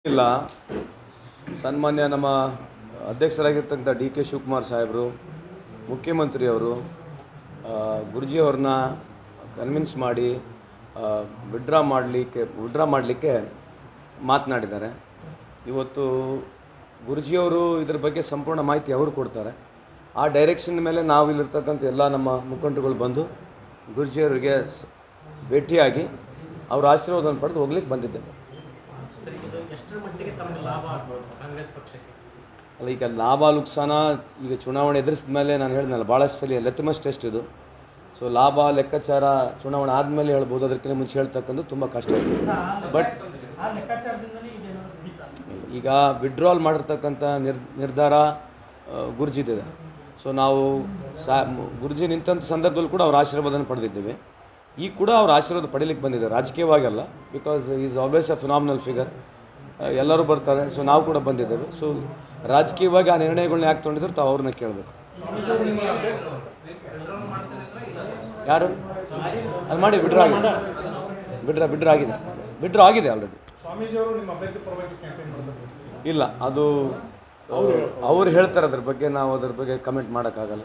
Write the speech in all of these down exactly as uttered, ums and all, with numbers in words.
ಇಲ್ಲ ಸನ್ಮಾನ್ಯ ನಮ್ಮ ಅಧ್ಯಕ್ಷರಾಗಿರ್ತಕ್ಕಂಥ ಡಿ ಕೆ ಶಿವಕುಮಾರ್ ಸಾಹೇಬರು ಮುಖ್ಯಮಂತ್ರಿಯವರು ಗುರುಜಿಯವ್ರನ್ನ ಕನ್ವಿನ್ಸ್ ಮಾಡಿ ವಿಡ್ರಾ ಮಾಡಲಿಕ್ಕೆ ವಿಡ್ರಾ ಮಾಡಲಿಕ್ಕೆ ಮಾತನಾಡಿದ್ದಾರೆ. ಇವತ್ತು ಗುರುಜಿಯವರು ಇದ್ರ ಬಗ್ಗೆ ಸಂಪೂರ್ಣ ಮಾಹಿತಿ ಅವರು ಕೊಡ್ತಾರೆ. ಆ ಡೈರೆಕ್ಷನ್ ಮೇಲೆ ನಾವು ಇಲ್ಲಿರ್ತಕ್ಕಂಥ ಎಲ್ಲ ನಮ್ಮ ಮುಖಂಡರುಗಳು ಬಂದು ಗುರುಜಿಯವರಿಗೆ ಭೇಟಿಯಾಗಿ ಅವರ ಆಶೀರ್ವಾದವನ್ನು ಪಡೆದು ಹೋಗ್ಲಿಕ್ಕೆ ಬಂದಿದ್ದೇವೆ. ಅಲ್ಲ, ಈಗ ಲಾಭ ಲುಕ್ಸಾನ ಈಗ ಚುನಾವಣೆ ಎದುರಿಸಿದ ಮೇಲೆ ನಾನು ಹೇಳಿದ್ನಲ್ಲ, ಭಾಳಷ್ಟು ಸಲ ಲೆತಮಸ್ ಟೆಸ್ಟ್ ಇದು. ಸೊ ಲಾಭ ಲೆಕ್ಕಾಚಾರ ಚುನಾವಣೆ ಆದಮೇಲೆ ಹೇಳ್ಬೋದು, ಅದಕ್ಕಿಂತ ಮುಂಚೆ ಹೇಳ್ತಕ್ಕಂಥ ತುಂಬ ಕಷ್ಟ ಇದೆ. ಬಟ್ ಈಗ ವಿಡ್ರಾಲ್ ಮಾಡಿರ್ತಕ್ಕಂಥ ನಿರ್ ನಿರ್ಧಾರ ಗುರುಜಿದಿದೆ. ಸೊ ನಾವು ಸಾ ಗುರುಜಿ ನಿಂತಂಥ ಸಂದರ್ಭದಲ್ಲಿ ಕೂಡ ಅವ್ರ ಆಶೀರ್ವಾದನ ಪಡೆದಿದ್ದೇವೆ. ಈಗ ಕೂಡ ಅವ್ರ ಆಶೀರ್ವಾದ ಪಡೀಲಿಕ್ಕೆ ಬಂದಿದ್ದಾರೆ, ರಾಜಕೀಯವಾಗಲ್ಲ. Because is always a phenomenal figure. ಎಲ್ಲರೂ ಬರ್ತಾರೆ. ಸೊ ನಾವು ಕೂಡ ಬಂದಿದ್ದೇವೆ. ಸೊ ರಾಜಕೀಯವಾಗಿ ಆ ನಿರ್ಣಯಗಳನ್ನ ಯಾಕೆ ತೊಗೊಂಡಿದ್ರು ತಾವು ಅವ್ರನ್ನ ಕೇಳಬೇಕು. ಯಾರು ಅದು ಮಾಡಿ ವಿಡ್ರಾ ಆಗಿದೆ, ವಿಡ್ರಾ ವಿಡ್ರಾ ಆಗಿದೆ ವಿಡ್ರಾ ಆಗಿದೆ ಆಲ್ರೆಡಿ. ಇಲ್ಲ, ಅದು ಅವ್ರು ಹೇಳ್ತಾರೆ, ಅದ್ರ ಬಗ್ಗೆ ನಾವು ಅದ್ರ ಬಗ್ಗೆ ಕಮೆಂಟ್ ಮಾಡೋಕ್ಕಾಗಲ್ಲ.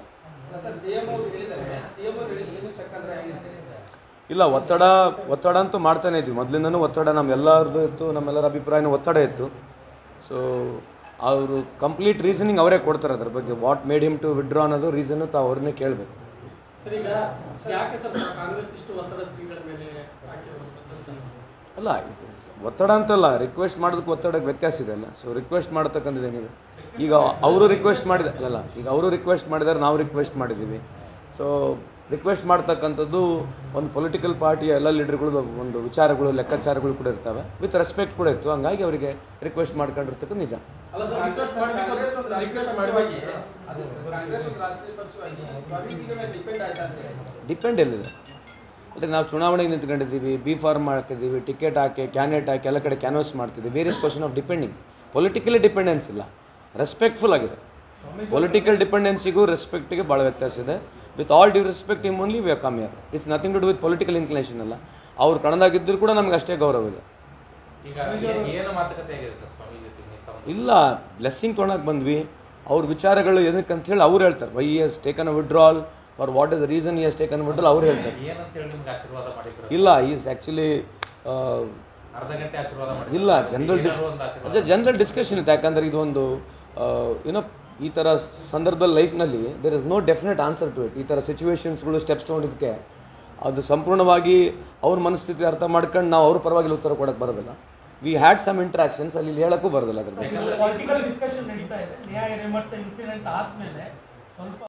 ಇಲ್ಲ, ಒತ್ತಡ ಒತ್ತಡ ಅಂತೂ ಮಾಡ್ತಾನೆ ಇದ್ವಿ. ಮೊದಲಿಂದನೂ ಒತ್ತಡ ನಮ್ಮೆಲ್ಲರದ್ದು ಇತ್ತು, ನಮ್ಮೆಲ್ಲರ ಅಭಿಪ್ರಾಯನೂ ಒತ್ತಡ ಇತ್ತು. ಸೊ ಅವರು ಕಂಪ್ಲೀಟ್ ರೀಸನಿಂಗ್ ಅವರೇ ಕೊಡ್ತಾರೆ ಅದ್ರ ಬಗ್ಗೆ. What made him to withdraw ಅನ್ನೋದು ರೀಸನ್ನು ತಾವು ಅವ್ರನ್ನೇ ಕೇಳಬೇಕು. ಅಲ್ಲ, ಒತ್ತಡ ಅಂತಲ್ಲ, ರಿಕ್ವೆಸ್ಟ್ ಮಾಡೋದಕ್ಕೆ ಒತ್ತಡಕ್ಕೆ ವ್ಯತ್ಯಾಸ ಇದೆ ಅಲ್ಲ. ಸೊ ರಿಕ್ವೆಸ್ಟ್ ಮಾಡ್ತಕ್ಕಂಥದ್ದು ಏನಿದೆ, ಈಗ ಅವರು ರಿಕ್ವೆಸ್ಟ್ ಮಾಡಿದ ಅಲ್ಲ ಈಗ ಅವರು ರಿಕ್ವೆಸ್ಟ್ ಮಾಡಿದ್ದಾರೆ, ನಾವು ರಿಕ್ವೆಸ್ಟ್ ಮಾಡಿದ್ದೀವಿ. ಸೊ ರಿಕ್ವೆಸ್ಟ್ ಮಾಡ್ತಕ್ಕಂಥದ್ದು ಒಂದು ಪೊಲಿಟಿಕಲ್ ಪಾರ್ಟಿಯ ಎಲ್ಲ ಲೀಡರ್ಗಳು ಒಂದು ವಿಚಾರಗಳು ಲೆಕ್ಕಾಚಾರಗಳು ಕೂಡ ಇರ್ತವೆ, ವಿತ್ ರೆಸ್ಪೆಕ್ಟ್ ಕೂಡ ಇತ್ತು. ಹಂಗಾಗಿ ಅವರಿಗೆ ರಿಕ್ವೆಸ್ಟ್ ಮಾಡ್ಕೊಂಡಿರ್ತಕ್ಕಂಥ ನಿಜ. ಡಿಪೆಂಡ್ ಎಲ್ಲಿದೆ ಅಂದರೆ, ನಾವು ಚುನಾವಣೆಗೆ ನಿಂತ್ಕೊಂಡಿದ್ದೀವಿ, ಬಿ ಫಾರ್ಮ್ ಹಾಕಿದ್ದೀವಿ, ಟಿಕೆಟ್ ಹಾಕಿ ಕ್ಯಾಂಡಿಡೇಟ್ ಹಾಕಿ ಎಲ್ಲ ಕಡೆ ಕ್ಯಾನ್ವಸ್ ಮಾಡ್ತಿದ್ದೀವಿ. Various question of depending. Politically dependence ಇಲ್ಲ, ರೆಸ್ಪೆಕ್ಟ್ಫುಲ್ ಆಗಿದೆ. ಪೊಲಿಟಿಕಲ್ ಡಿಪೆಂಡೆನ್ಸಿಗೂ ರೆಸ್ಪೆಕ್ಟಿಗೆ ಭಾಳ ವ್ಯತ್ಯಾಸ ಇದೆ. With all due respect I'm only we are come here. It's nothing to do with political inclination ಅಲ್ಲ. ಅವ್ರು ಕಣದಾಗಿದ್ದರೂ ಕೂಡ ನಮ್ಗೆ ಅಷ್ಟೇ ಗೌರವ ಇದೆ. ಇಲ್ಲ, ಬ್ಲೆಸ್ಸಿಂಗ್ ತೊಗೊಳಕ್ಕೆ ಬಂದ್ವಿ. ಅವ್ರ ವಿಚಾರಗಳು ಏನಕ್ಕೆ ಅಂತ ಹೇಳಿ ಅವ್ರು ಹೇಳ್ತಾರೆ. Why has taken a withdrawal, for what is the reason he has taken a withdrawal ಅವ್ರು ಹೇಳ್ತಾರೆ. ಇಲ್ಲ, ಈಸ್ ಆ್ಯಕ್ಚುಲಿ ಇಲ್ಲ, ಜನರಲ್ ಡಿಸ್ ಜನರಲ್ ಡಿಸ್ಕಷನ್ ಇತ್ತು. ಯಾಕಂದರೆ ಇದೊಂದು ಏನೋ ಈ ಥರ ಸಂದರ್ಭದಲ್ಲಿ ಲೈಫ್ನಲ್ಲಿ there is no definite answer to it. ಈ ಥರ ಸಿಚುವೇಶನ್ಸ್ಗಳು ಸ್ಟೆಪ್ಸ್ ತೊಗೊಂಡಿದ್ದಕ್ಕೆ ಅದು ಸಂಪೂರ್ಣವಾಗಿ ಅವ್ರ ಮನಸ್ಥಿತಿ ಅರ್ಥ ಮಾಡ್ಕೊಂಡು ನಾವು ಅವ್ರ ಪರವಾಗಿ ಉತ್ತರ ಕೊಡೋಕ್ಕೆ ಬರೋದಿಲ್ಲ. ವಿ ಹ್ಯಾಡ್ ಸಮ್ ಇಂಟ್ರಾಕ್ಷನ್ಸ್, ಅಲ್ಲಿ ಹೇಳೋಕ್ಕೂ ಬರೋದಿಲ್ಲ ಅದ್ರ ಬಗ್ಗೆ.